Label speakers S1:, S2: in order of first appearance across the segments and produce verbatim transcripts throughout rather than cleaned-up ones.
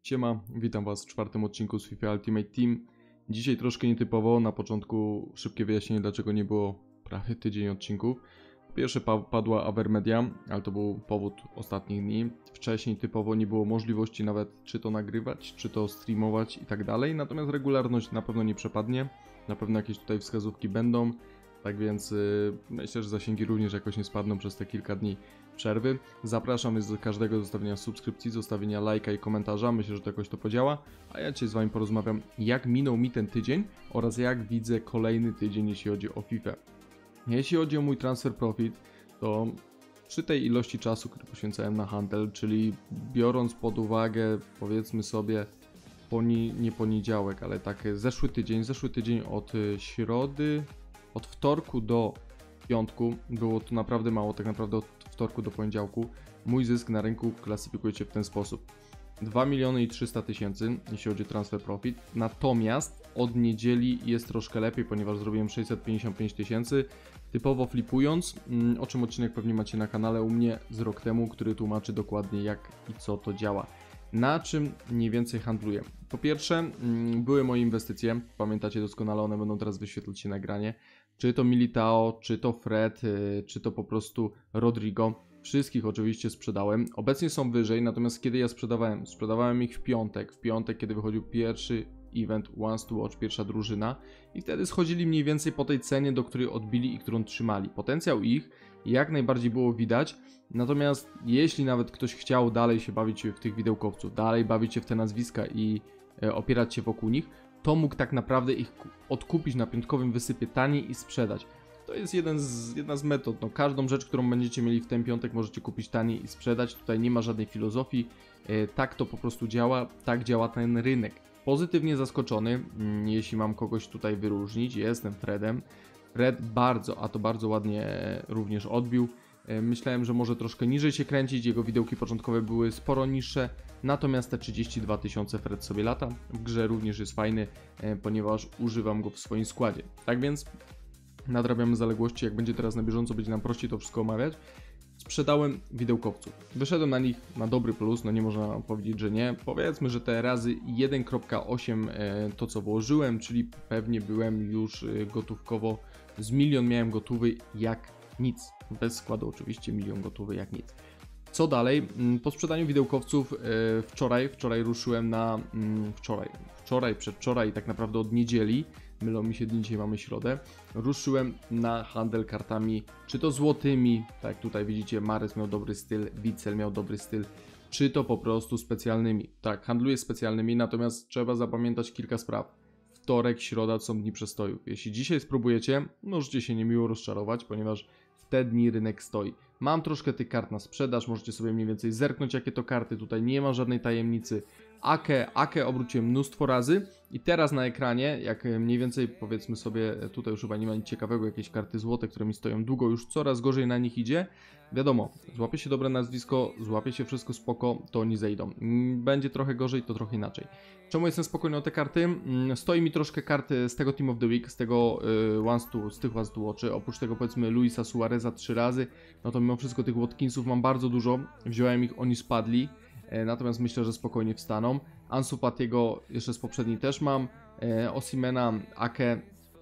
S1: Siema, witam Was w czwartym odcinku z FIFA Ultimate Team. Dzisiaj troszkę nietypowo, na początku szybkie wyjaśnienie, dlaczego nie było prawie tydzień odcinków. Po pierwsze pa padła Avermedia, ale to był powód ostatnich dni. Wcześniej typowo nie było możliwości nawet czy to nagrywać, czy to streamować i tak dalej. Natomiast regularność na pewno nie przepadnie, na pewno jakieś tutaj wskazówki będą. Tak więc yy, myślę, że zasięgi również jakoś nie spadną przez te kilka dni przerwy. Zapraszam więc do każdego zostawienia subskrypcji, zostawienia lajka i komentarza. Myślę, że to jakoś to podziała. A ja dzisiaj z Wami porozmawiam, jak minął mi ten tydzień oraz jak widzę kolejny tydzień, jeśli chodzi o FIFA. Jeśli chodzi o mój transfer profit, to przy tej ilości czasu, który poświęcałem na handel, czyli biorąc pod uwagę, powiedzmy sobie, poni nie poniedziałek, ale tak zeszły tydzień, zeszły tydzień od środy, od wtorku do piątku, było to naprawdę mało, tak naprawdę od wtorku do poniedziałku. Mój zysk na rynku klasyfikuje się w ten sposób: dwa miliony trzysta tysięcy, jeśli chodzi o transfer profit. Natomiast od niedzieli jest troszkę lepiej, ponieważ zrobiłem sześćset pięćdziesiąt pięć tysięcy, typowo flipując, o czym odcinek pewnie macie na kanale u mnie z rok temu, który tłumaczy dokładnie jak i co to działa. Na czym mniej więcej handluję? Po pierwsze, były moje inwestycje, pamiętacie doskonale, one będą teraz wyświetlać się na ekranie. Czy to Militao, czy to Fred, czy to po prostu Rodrigo. Wszystkich oczywiście sprzedałem. Obecnie są wyżej, natomiast kiedy ja sprzedawałem? Sprzedawałem ich w piątek. W piątek, kiedy wychodził pierwszy event Once to Watch, pierwsza drużyna. I wtedy schodzili mniej więcej po tej cenie, do której odbili i którą trzymali. Potencjał ich jak najbardziej było widać. Natomiast jeśli nawet ktoś chciał dalej się bawić w tych widełkowców, dalej bawić się w te nazwiska i e, opierać się wokół nich, to mógł tak naprawdę ich odkupić na piątkowym wysypie taniej i sprzedać. To jest jeden z, jedna z metod. No, każdą rzecz, którą będziecie mieli w ten piątek, możecie kupić taniej i sprzedać. Tutaj nie ma żadnej filozofii. E, tak to po prostu działa, tak działa ten rynek. Pozytywnie zaskoczony, mm, jeśli mam kogoś tutaj wyróżnić, jestem Fredem. Fred bardzo, a to bardzo ładnie również odbił. Myślałem, że może troszkę niżej się kręcić, jego widełki początkowe były sporo niższe, natomiast te trzydzieści dwa tysiące Fred sobie lata. W grze również jest fajny, ponieważ używam go w swoim składzie. Tak więc nadrabiamy zaległości, jak będzie teraz na bieżąco, będzie nam prościej to wszystko omawiać. Sprzedałem widełkowców. Wyszedłem na nich na dobry plus, no nie można powiedzieć, że nie. Powiedzmy, że te razy jeden przecinek osiem to co włożyłem, czyli pewnie byłem już gotówkowo, z milion miałem gotówy jak nic. Bez składu oczywiście, milion gotowy jak nic. Co dalej? Po sprzedaniu widełkowców wczoraj, wczoraj ruszyłem na, wczoraj, wczoraj, przedwczoraj, tak naprawdę od niedzieli, mylą mi się dni, dzisiaj mamy środę, ruszyłem na handel kartami, czy to złotymi, tak jak tutaj widzicie, Mares miał dobry styl, Witsel miał dobry styl, czy to po prostu specjalnymi. Tak, handluję specjalnymi, natomiast trzeba zapamiętać kilka spraw. Wtorek, środa to są dni przestojów. Jeśli dzisiaj spróbujecie, możecie się niemiło rozczarować, ponieważ w te dni rynek stoi. Mam troszkę tych kart na sprzedaż, możecie sobie mniej więcej zerknąć, jakie to karty, tutaj nie ma żadnej tajemnicy. Ake, Ake obróciłem mnóstwo razy i teraz na ekranie, jak mniej więcej powiedzmy sobie, tutaj już chyba nie ma nic ciekawego, jakieś karty złote, które mi stoją długo, już coraz gorzej na nich idzie. Wiadomo, złapie się dobre nazwisko, złapie się wszystko spoko, to oni zejdą. Będzie trochę gorzej, to trochę inaczej. Czemu jestem spokojny o te karty? Stoi mi troszkę karty z tego Team of the Week, z tego y, once to, z tych Once to Watchy. Oprócz tego powiedzmy Luisa Suareza trzy razy, no to mimo wszystko tych Watkinsów mam bardzo dużo. Wziąłem ich, oni spadli. Natomiast myślę, że spokojnie wstaną. Ansu Fatiego jeszcze z poprzedniej też mam. E, Osimena, Ake.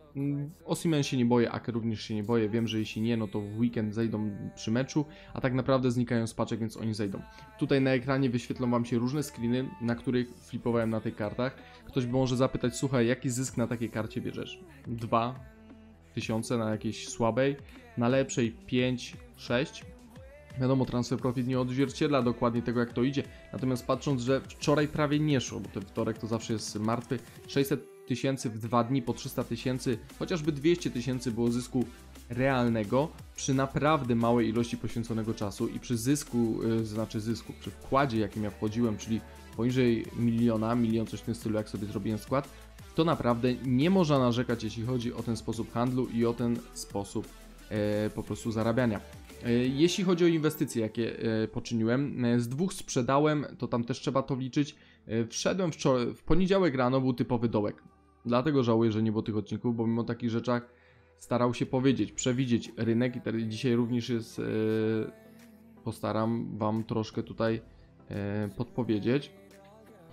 S1: Osimhen się nie boję, Ake również się nie boję. Wiem, że jeśli nie, no to w weekend zejdą przy meczu, a tak naprawdę znikają z paczek, więc oni zejdą. Tutaj na ekranie wyświetlą Wam się różne screeny, na których flipowałem na tych kartach. Ktoś by może zapytać, słuchaj, jaki zysk na takiej karcie bierzesz? dwa tysiące na jakiejś słabej, na lepszej pięć, sześć. Wiadomo, transfer profit nie odzwierciedla dokładnie tego, jak to idzie, natomiast patrząc, że wczoraj prawie nie szło, bo ten wtorek to zawsze jest martwy, sześćset tysięcy w dwa dni po trzysta tysięcy, chociażby dwieście tysięcy było zysku realnego przy naprawdę małej ilości poświęconego czasu i przy zysku, yy, znaczy zysku, przy wkładzie, jakim ja wchodziłem, czyli poniżej miliona, milion coś w tym stylu, jak sobie zrobiłem skład, to naprawdę nie można narzekać, jeśli chodzi o ten sposób handlu i o ten sposób yy, po prostu zarabiania. Jeśli chodzi o inwestycje, jakie poczyniłem, z dwóch sprzedałem, to tam też trzeba to liczyć. Wszedłem wczoraj, w poniedziałek rano, był typowy dołek. Dlatego żałuję, że nie było tych odcinków, bo mimo takich rzeczach starał się powiedzieć, przewidzieć rynek i teraz dzisiaj również jest, postaram Wam troszkę tutaj podpowiedzieć. W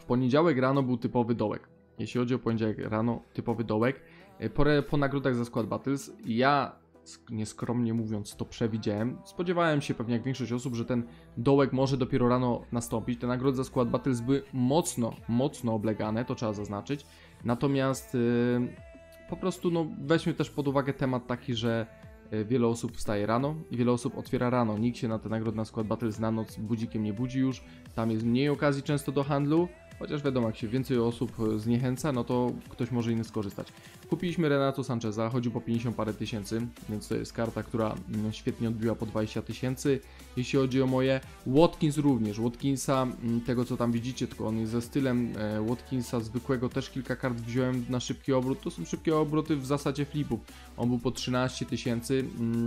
S1: poniedziałek rano był typowy dołek. Jeśli chodzi o poniedziałek rano, typowy dołek. Po, po nagrodach za Squad Battles, ja nieskromnie mówiąc to przewidziałem. Spodziewałem się pewnie jak większość osób, że ten dołek może dopiero rano nastąpić. Te nagrody za Squad Battles były mocno, mocno oblegane, to trzeba zaznaczyć. Natomiast yy, po prostu no, weźmy też pod uwagę temat taki, że yy, wiele osób wstaje rano i wiele osób otwiera rano. Nikt się na te nagrody na Squad Battles na noc budzikiem nie budzi już. Tam jest mniej okazji często do handlu. Chociaż wiadomo, jak się więcej osób zniechęca, no to ktoś może inny skorzystać. Kupiliśmy Renato Sancheza, chodził po pięćdziesiąt parę tysięcy, więc to jest karta, która świetnie odbiła po dwadzieścia tysięcy. Jeśli chodzi o moje, Watkins również, Watkinsa, tego co tam widzicie, tylko on jest ze stylem Watkinsa zwykłego, też kilka kart wziąłem na szybki obrót, to są szybkie obroty w zasadzie flipów. On był po trzynaście tysięcy,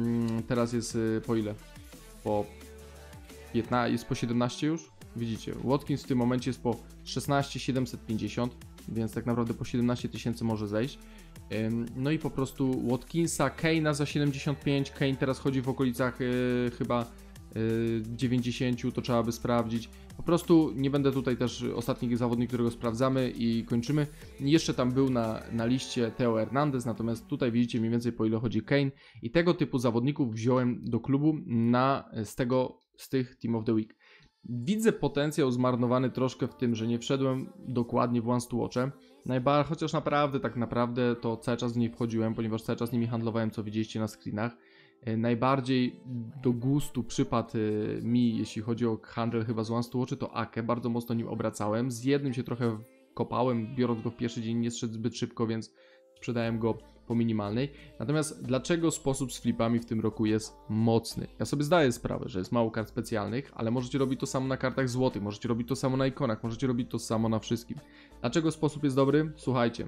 S1: teraz jest po ile? Po piętnaście, jest po siedemnaście już? Widzicie, Watkins w tym momencie jest po szesnaście tysięcy siedemset pięćdziesiąt, więc tak naprawdę po siedemnaście tysięcy może zejść. No i po prostu Watkinsa, Kane'a za siedemdziesiąt pięć, Kane teraz chodzi w okolicach yy, chyba yy, dziewięćdziesiąt, to trzeba by sprawdzić. Po prostu nie będę tutaj też ostatni zawodnik, którego sprawdzamy i kończymy. Jeszcze tam był na, na liście Theo Hernandez, natomiast tutaj widzicie mniej więcej po ile chodzi Kane i tego typu zawodników wziąłem do klubu na, z, tego, z tych Team of the Week. Widzę potencjał zmarnowany troszkę w tym, że nie wszedłem dokładnie w Once to Watch'e. Najbardziej, chociaż naprawdę, tak naprawdę to cały czas w niej wchodziłem, ponieważ cały czas nimi handlowałem, co widzieliście na screenach. Najbardziej do gustu przypadł mi, jeśli chodzi o handel chyba z Once to Watch'e, to Ake. Bardzo mocno nim obracałem. Z jednym się trochę kopałem, biorąc go w pierwszy dzień, nie szedł zbyt szybko, więc sprzedałem go po minimalnej. Natomiast dlaczego sposób z flipami w tym roku jest mocny? Ja sobie zdaję sprawę, że jest mało kart specjalnych, ale możecie robić to samo na kartach złotych, możecie robić to samo na ikonach, możecie robić to samo na wszystkim. Dlaczego sposób jest dobry? Słuchajcie,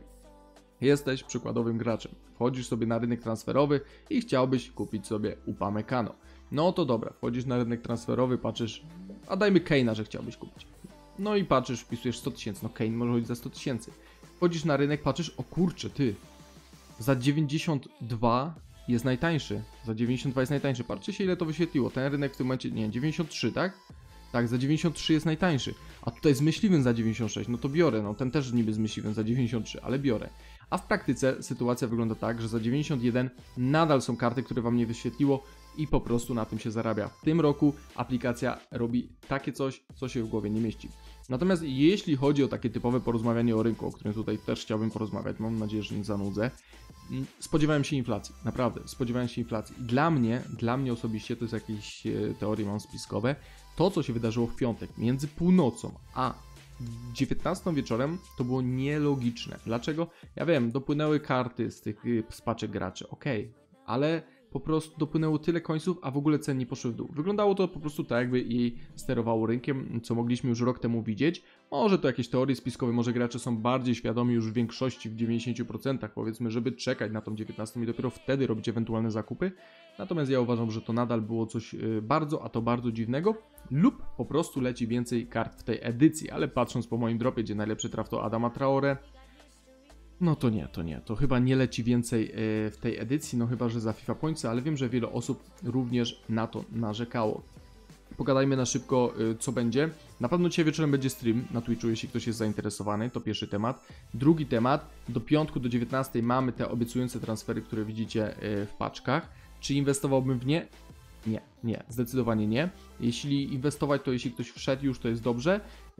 S1: jesteś przykładowym graczem, wchodzisz sobie na rynek transferowy i chciałbyś kupić sobie Upamecano. No to dobra, wchodzisz na rynek transferowy, patrzysz, a dajmy Kane'a, że chciałbyś kupić. No i patrzysz, wpisujesz sto tysięcy, no Kane może chodzić za sto tysięcy. Wchodzisz na rynek, patrzysz, o kurczę, ty, za dziewięćdziesiąt dwa jest najtańszy, za dziewięćdziesiąt dwa jest najtańszy, patrzcie się ile to wyświetliło, ten rynek w tym momencie, nie, dziewięćdziesiąt trzy, tak? Tak, za dziewięćdziesiąt trzy jest najtańszy, a tutaj z myśliwym za dziewięćdziesiąt sześć, no to biorę, no ten też niby z myśliwym za dziewięćdziesiąt trzy, ale biorę. A w praktyce sytuacja wygląda tak, że za dziewięćdziesiąt jeden nadal są karty, które wam nie wyświetliło i po prostu na tym się zarabia. W tym roku aplikacja robi takie coś, co się w głowie nie mieści. Natomiast jeśli chodzi o takie typowe porozmawianie o rynku, o którym tutaj też chciałbym porozmawiać, mam nadzieję, że nie zanudzę, spodziewałem się inflacji, naprawdę, spodziewałem się inflacji. I dla mnie, dla mnie osobiście, to jest jakieś teorie mam spiskowe, to co się wydarzyło w piątek między północą a dziewiętnastą wieczorem to było nielogiczne. Dlaczego? Ja wiem, dopłynęły karty z tych z paczek graczy, okej, okay, ale po prostu dopłynęło tyle końców, a w ogóle ceny nie poszły w dół. Wyglądało to po prostu tak, jakby jej sterowało rynkiem, co mogliśmy już rok temu widzieć. Może to jakieś teorie spiskowe, może gracze są bardziej świadomi już w większości, w dziewięćdziesięciu procentach powiedzmy, żeby czekać na tą dziewiętnastą i dopiero wtedy robić ewentualne zakupy. Natomiast ja uważam, że to nadal było coś bardzo, a to bardzo dziwnego lub po prostu leci więcej kart w tej edycji, ale patrząc po moim dropie, gdzie najlepszy traf to Adama Traore, no to nie, to nie, to chyba nie leci więcej w tej edycji, no chyba, że za FIFA Pointsy, ale wiem, że wiele osób również na to narzekało. Pogadajmy na szybko, co będzie. Na pewno dzisiaj wieczorem będzie stream na Twitchu, jeśli ktoś jest zainteresowany, to pierwszy temat. Drugi temat, do piątku, do dziewiętnastej mamy te obiecujące transfery, które widzicie w paczkach. Czy inwestowałbym w nie? Nie, nie, zdecydowanie nie. Jeśli inwestować, to jeśli ktoś wszedł już, to jest dobrze.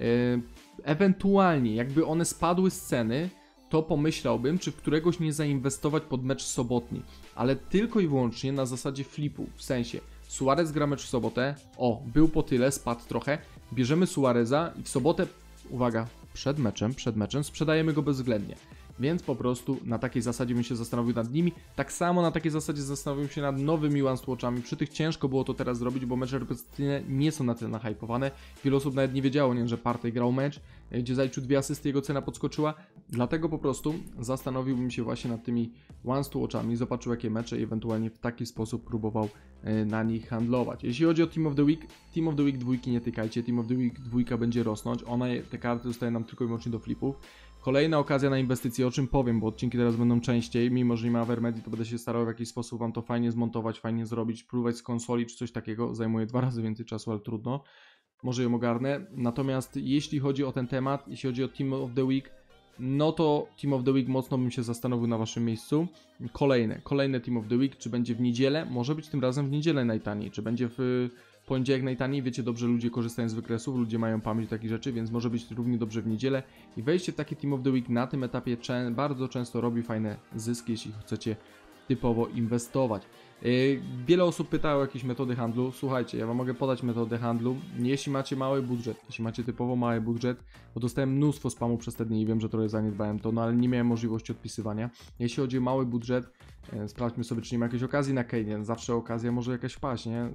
S1: Ewentualnie, jakby one spadły z ceny, to pomyślałbym, czy w któregoś nie zainwestować pod mecz sobotni, ale tylko i wyłącznie na zasadzie flipu, w sensie Suarez gra mecz w sobotę, o, był po tyle, spadł trochę, bierzemy Suareza i w sobotę, uwaga, przed meczem, przed meczem sprzedajemy go bezwzględnie. Więc po prostu na takiej zasadzie bym się zastanowił nad nimi. Tak samo na takiej zasadzie zastanowiłem się nad nowymi Once to Watch'ami. Przy tych ciężko było to teraz zrobić, bo mecze reprezentacyjne nie są na tyle nahypowane. Wiele osób nawet nie wiedziało, nie, że Partey grał mecz, gdzie zaliczył dwie asysty, jego cena podskoczyła. Dlatego po prostu zastanowiłbym się właśnie nad tymi Once to Watch'ami, zobaczył jakie mecze i ewentualnie w taki sposób próbował na nich handlować. Jeśli chodzi o Team of the Week, Team of the Week dwójki nie tykajcie, Team of the Week dwójka będzie rosnąć. Ona, te karty zostają nam tylko i wyłącznie do flipów. Kolejna okazja na inwestycje, o czym powiem, bo odcinki teraz będą częściej, mimo że nie ma Avermedii, to będę się starał w jakiś sposób wam to fajnie zmontować, fajnie zrobić, próbować z konsoli czy coś takiego, zajmuje dwa razy więcej czasu, ale trudno. może ją ogarnę. Natomiast jeśli chodzi o ten temat, jeśli chodzi o Team of the Week, no to Team of the Week mocno bym się zastanowił na waszym miejscu. Kolejne, kolejne Team of the Week, czy będzie w niedzielę? Może być tym razem w niedzielę najtaniej, czy będzie w poniedziałek najtaniej? Wiecie dobrze, ludzie korzystają z wykresów, ludzie mają pamięć takich rzeczy, więc może być równie dobrze w niedzielę. I wejście w taki Team of the Week na tym etapie czę bardzo często robi fajne zyski, jeśli chcecie typowo inwestować. Yy, wiele osób pytało o jakieś metody handlu. Słuchajcie, ja wam mogę podać metodę handlu. Jeśli macie mały budżet, jeśli macie typowo mały budżet, bo dostałem mnóstwo spamu przez te dni i wiem, że trochę zaniedbałem to, no ale nie miałem możliwości odpisywania. Jeśli chodzi o mały budżet, yy, sprawdźmy sobie, czy nie ma jakiejś okazji na Canadian. Zawsze okazja może jakaś wpaść, nie?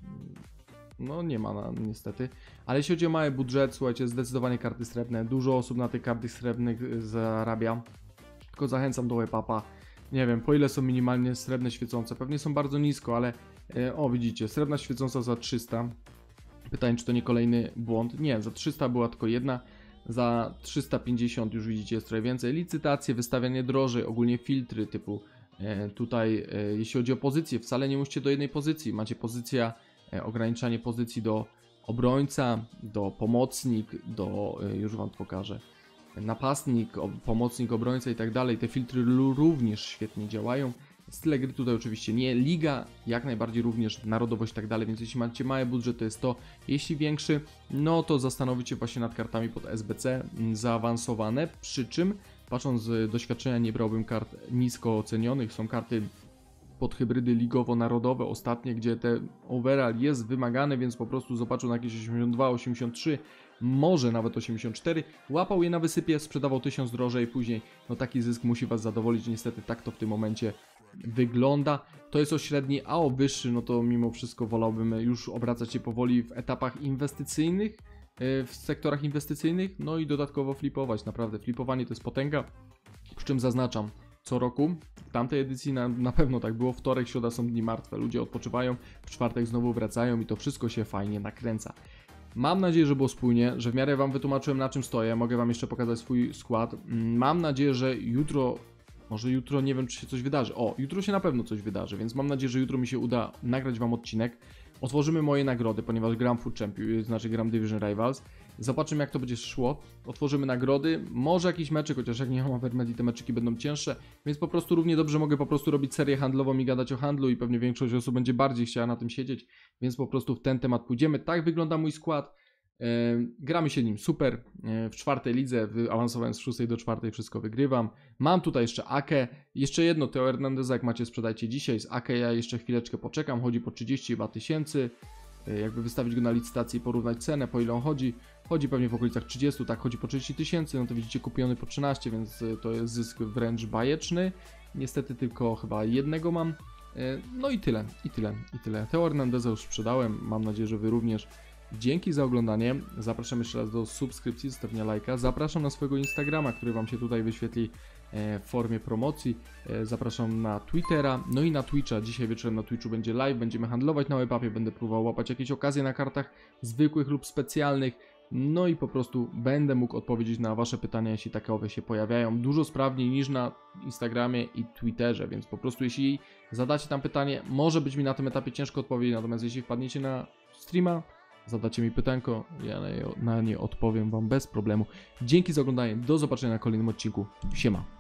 S1: No nie ma na, niestety. Ale jeśli chodzi o mały budżet, słuchajcie, zdecydowanie karty srebrne. Dużo osób na tych kartach srebrnych zarabia. Tylko zachęcam do webapa. Nie wiem, po ile są minimalnie srebrne świecące. Pewnie są bardzo nisko, ale e, o widzicie, srebrna świecąca za trzysta. Pytanie, czy to nie kolejny błąd? Nie, za trzysta była tylko jedna. Za trzysta pięćdziesiąt już widzicie jest trochę więcej. Licytacje, wystawianie drożej, ogólnie filtry typu e, tutaj, e, jeśli chodzi o pozycję, wcale nie musicie do jednej pozycji. Macie pozycja, e, ograniczanie pozycji do obrońca, do pomocnik, do, e, już wam to pokażę, napastnik, pomocnik, obrońca i tak dalej. Te filtry również świetnie działają. Style gry tutaj oczywiście nie, liga jak najbardziej również, narodowość i tak dalej, więc jeśli macie mały budżet, to jest to. Jeśli większy, no to zastanowicie właśnie nad kartami pod S B C zaawansowane, przy czym patrząc z doświadczenia nie brałbym kart nisko ocenionych, są karty pod hybrydy ligowo-narodowe ostatnie, gdzie ten overall jest wymagany, więc po prostu zobaczył na jakieś osiemdziesiąt dwa, osiemdziesiąt trzy, może nawet osiemdziesiąt cztery, łapał je na wysypie, sprzedawał tysiąc drożej, później no taki zysk musi was zadowolić, niestety tak to w tym momencie wygląda. To jest o średni, a o wyższy, no to mimo wszystko wolałbym już obracać się powoli w etapach inwestycyjnych, w sektorach inwestycyjnych, no i dodatkowo flipować, naprawdę flipowanie to jest potęga, przy czym zaznaczam, co roku, w tamtej edycji na, na pewno tak było, wtorek, środa są dni martwe, ludzie odpoczywają, w czwartek znowu wracają i to wszystko się fajnie nakręca. Mam nadzieję, że było spójnie, że w miarę wam wytłumaczyłem, na czym stoję, mogę wam jeszcze pokazać swój skład. Mam nadzieję, że jutro, może jutro nie wiem, czy się coś wydarzy, o, jutro się na pewno coś wydarzy, więc mam nadzieję, że jutro mi się uda nagrać wam odcinek. Otworzymy moje nagrody, ponieważ gram Food Champion, znaczy gram Division Rivals. Zobaczymy, jak to będzie szło. Otworzymy nagrody, może jakiś meczyk, chociaż jak nie mam Avermedii, te meczyki będą cięższe, więc po prostu równie dobrze mogę po prostu robić serię handlową i gadać o handlu i pewnie większość osób będzie bardziej chciała na tym siedzieć, więc po prostu w ten temat pójdziemy. Tak wygląda mój skład. Yy, gramy się nim super. Yy, w czwartej lidze awansowałem z szóstej do czwartej, wszystko wygrywam. Mam tutaj jeszcze Akę. Jeszcze jedno, Teo Hernandeza, jak macie, sprzedajcie dzisiaj. Z Akę ja jeszcze chwileczkę poczekam. Chodzi po trzydzieści dwa tysięcy. Yy, jakby wystawić go na licytację i porównać cenę, po ile on chodzi. Chodzi pewnie w okolicach trzydziestu, tak, chodzi po trzydzieści tysięcy. No to widzicie, kupiony po trzynaście, więc yy, to jest zysk wręcz bajeczny. Niestety tylko chyba jednego mam. Yy, no i tyle, i tyle, i tyle. Teo Hernandeza już sprzedałem. Mam nadzieję, że wy również. Dzięki za oglądanie, zapraszam jeszcze raz do subskrypcji, zostawienia lajka, zapraszam na swojego Instagrama, który wam się tutaj wyświetli w formie promocji, zapraszam na Twittera, no i na Twitcha. Dzisiaj wieczorem na Twitchu będzie live, będziemy handlować na webapie, będę próbował łapać jakieś okazje na kartach zwykłych lub specjalnych, no i po prostu będę mógł odpowiedzieć na wasze pytania, jeśli takowe się pojawiają, dużo sprawniej niż na Instagramie i Twitterze, więc po prostu jeśli zadacie tam pytanie, może być mi na tym etapie ciężko odpowiedzieć, natomiast jeśli wpadniecie na streama, zadacie mi pytanko, ja na nie odpowiem wam bez problemu. Dzięki za oglądanie, do zobaczenia na kolejnym odcinku. Siema.